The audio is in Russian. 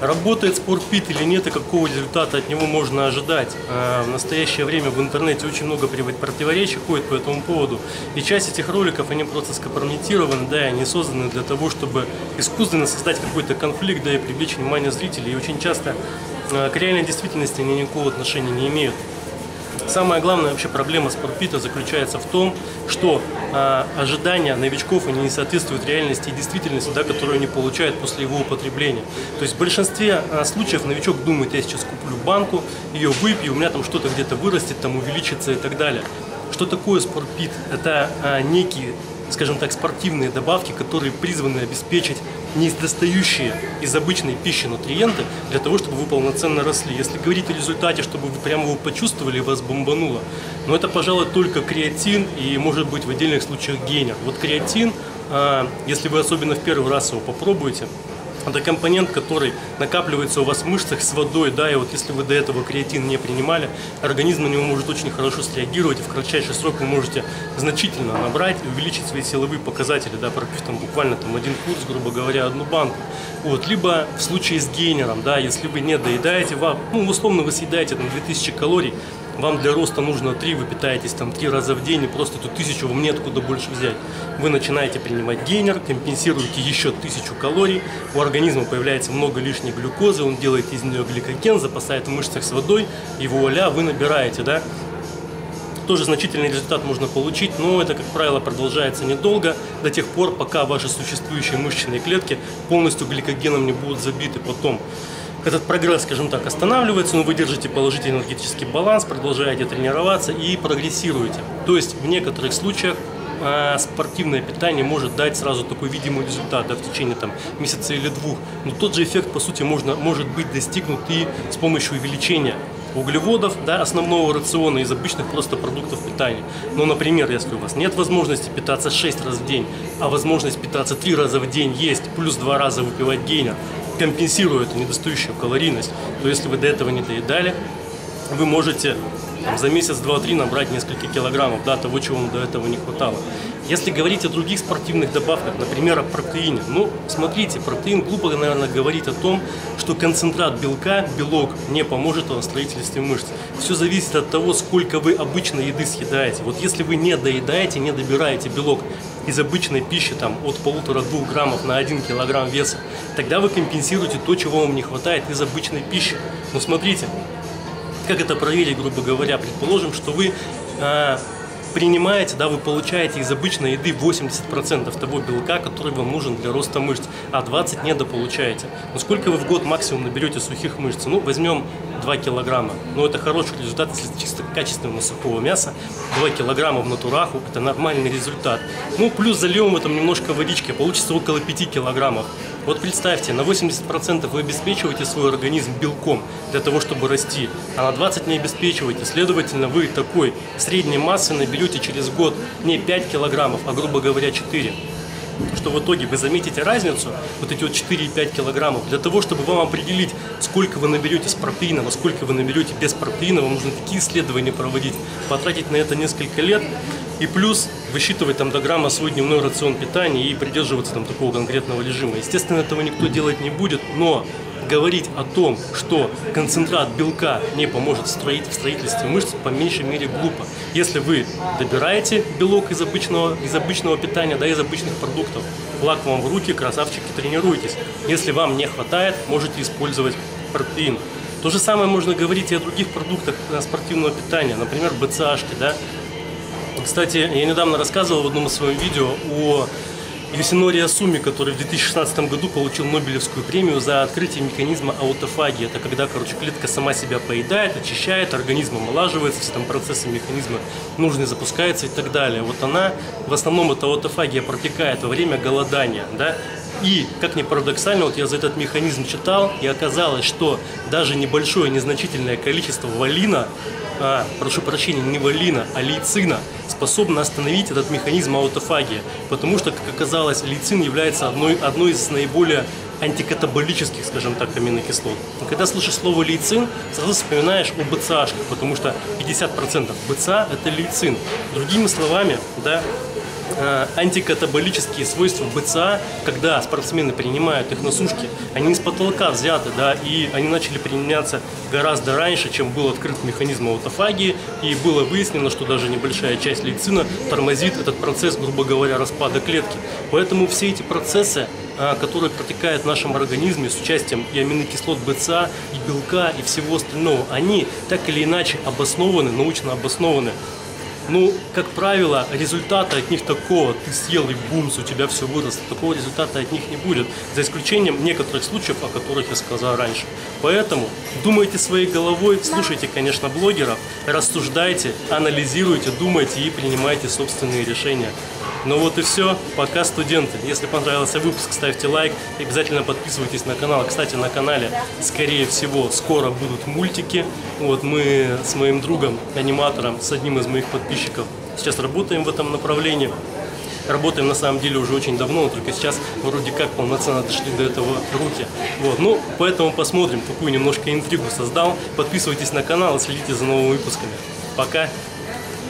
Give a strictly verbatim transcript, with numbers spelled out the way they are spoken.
Работает спортпит или нет, и какого результата от него можно ожидать? В настоящее время в интернете очень много противоречий ходит по этому поводу. И часть этих роликов, они просто скомпрометированы, да, и они созданы для того, чтобы искусственно создать какой-то конфликт, да, и привлечь внимание зрителей. И очень часто к реальной действительности они никакого отношения не имеют. Самая главная вообще проблема спортпита заключается в том, что э, ожидания новичков они не соответствуют реальности и действительности, да, которую они получают после его употребления. То есть в большинстве э, случаев новичок думает: я сейчас куплю банку, ее выпью, у меня там что-то где-то вырастет, там увеличится и так далее. Что такое спортпит? Это э, некие, скажем так, спортивные добавки, которые призваны обеспечить недостающие из обычной пищи нутриенты для того, чтобы вы полноценно росли. Если говорить о результате, чтобы вы прямо его почувствовали и вас бомбануло, но это, пожалуй, только креатин и, может быть, в отдельных случаях гейнер. Вот креатин, если вы особенно в первый раз его попробуете, это компонент, который накапливается у вас в мышцах с водой, да, и вот если вы до этого креатин не принимали, организм на него может очень хорошо среагировать, и в кратчайший срок вы можете значительно набрать и увеличить свои силовые показатели, да, пропив там буквально там один курс, грубо говоря, одну банку. Вот, либо в случае с гейнером, да, если вы не доедаете, вам, ну, условно вы съедаете там две тысячи калорий, вам для роста нужно три, вы питаетесь там три раза в день, и просто эту тысячу вам неоткуда больше взять. Вы начинаете принимать гейнер, компенсируете еще тысячу калорий, у организма появляется много лишней глюкозы, он делает из нее гликоген, запасает в мышцах с водой, и вуаля, вы набираете, да. Тоже значительный результат можно получить, но это, как правило, продолжается недолго, до тех пор, пока ваши существующие мышечные клетки полностью гликогеном не будут забиты. Потом этот прогресс, скажем так, останавливается, но вы держите положительный энергетический баланс, продолжаете тренироваться и прогрессируете. То есть в некоторых случаях э, спортивное питание может дать сразу такой видимый результат, да, в течение там, месяца или двух. Но тот же эффект, по сути, можно, может быть достигнут и с помощью увеличения углеводов, да, основного рациона из обычных просто продуктов питания. Но, например, если у вас нет возможности питаться шесть раз в день, а возможность питаться три раза в день есть, плюс два раза выпивать гейнер, компенсируя эту недостающую калорийность, то если вы до этого не доедали, вы можете там, за месяц, два-три набрать несколько килограммов, да, того, чего вам до этого не хватало. Если говорить о других спортивных добавках, например, о протеине, ну, смотрите, протеин глупо, наверное, говорит о том, что концентрат белка, белок, не поможет в строительстве мышц. Все зависит от того, сколько вы обычной еды съедаете. Вот если вы не доедаете, не добираете белок из обычной пищи там, от полутора-двух граммов на один килограмм веса, тогда вы компенсируете то, чего вам не хватает из обычной пищи. Но смотрите, как это проверить, грубо говоря? Предположим, что вы э, принимаете, да, вы получаете из обычной еды восемьдесят процентов того белка, который вам нужен для роста мышц, а двадцать процентов недополучаете. Но сколько вы в год максимум наберете сухих мышц? Ну, возьмем два килограмма. Но это хороший результат, если чисто качественного сухого мяса. два килограмма в натураху – это нормальный результат. Ну, плюс зальем в этом немножко водички, получится около пяти килограммов. Вот представьте, на восемьдесят процентов вы обеспечиваете свой организм белком для того, чтобы расти, а на двадцать процентов не обеспечиваете. Следовательно, вы такой средней массы наберете через год не пять килограммов, а, грубо говоря, четыре. Что в итоге вы заметите разницу, вот эти вот четыре и пять килограммов, для того, чтобы вам определить, сколько вы наберете с протеином, а сколько вы наберете без протеина, вам нужно такие исследования проводить, потратить на это несколько лет, и плюс высчитывать там до грамма свой дневной рацион питания и придерживаться там такого конкретного режима. Естественно, этого никто делать не будет, но говорить о том, что концентрат белка не поможет строить, в строительстве мышц, по меньшей мере глупо. Если вы добираете белок из обычного, из обычного питания, да, из обычных продуктов, флаг вам в руки, красавчики, тренируйтесь. Если вам не хватает, можете использовать протеин. То же самое можно говорить и о других продуктах спортивного питания, например, бэ цэ аш-ки, да. Кстати, я недавно рассказывал в одном из своих видео о Юсинори Асуми, который в две тысячи шестнадцатом году получил Нобелевскую премию за открытие механизма аутофагии. Это когда, короче, клетка сама себя поедает, очищает, организм омолаживается, все там процессы механизма нужные запускаются и так далее. Вот она, в основном эта аутофагия протекает во время голодания, да. И, как ни парадоксально, вот я за этот механизм читал, и оказалось, что даже небольшое, незначительное количество валина, а, прошу прощения, не валина, а лейцина, способно остановить этот механизм аутофагии. Потому что, как оказалось, лейцин является одной, одной из наиболее антикатаболических, скажем так, аминокислот. И когда слышишь слово лейцин, сразу вспоминаешь о бэ цэ аш-ках, потому что пятьдесят процентов бэ цэ а – это лейцин. Другими словами, да, э, антикатаболические свойства бэ цэ а, когда спортсмены принимают их на сушке, они не с потолка взяты, да, и они начали применяться гораздо раньше, чем был открыт механизм аутофагии, и было выяснено, что даже небольшая часть лейцина тормозит этот процесс, грубо говоря, распада клетки. Поэтому все эти процессы, которые протекают в нашем организме с участием и аминокислот бэ цэ а, и белка, и всего остального, они так или иначе обоснованы, научно обоснованы. Ну, как правило, результата от них такого, ты съел и бумс, у тебя все выросло, такого результата от них не будет, за исключением некоторых случаев, о которых я сказал раньше. Поэтому думайте своей головой, слушайте, конечно, блогеров, рассуждайте, анализируйте, думайте и принимайте собственные решения. Ну вот и все. Пока, студенты. Если понравился выпуск, ставьте лайк. И обязательно подписывайтесь на канал. Кстати, на канале, скорее всего, скоро будут мультики. Вот мы с моим другом, аниматором, с одним из моих подписчиков сейчас работаем в этом направлении. Работаем на самом деле уже очень давно, но только сейчас вроде как полноценно дошли до этого руки. Вот, ну, поэтому посмотрим, такую немножко интригу создал. Подписывайтесь на канал и следите за новыми выпусками. Пока!